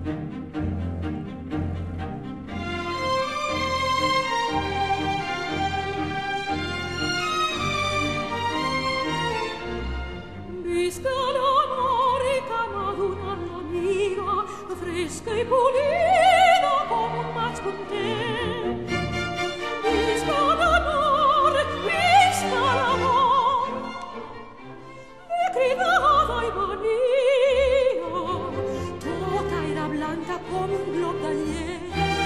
Visca l'amore chiamato un'amiga, fresca e pulita come un mazzo con te. Visca l'amore, e gridava in mania, tutta era blanca come un globo d'agliè.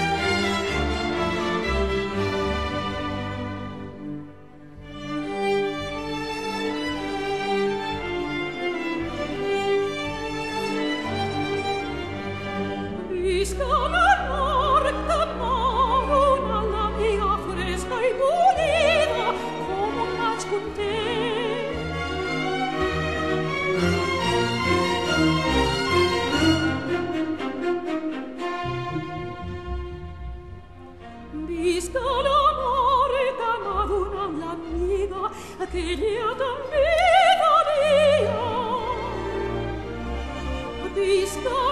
Visca l'amore, chiamato un'amiga, fresca e pulita come un mazzo con te. Visca l'amore chiamato un'amiga che gli ha dato vita mia. Visca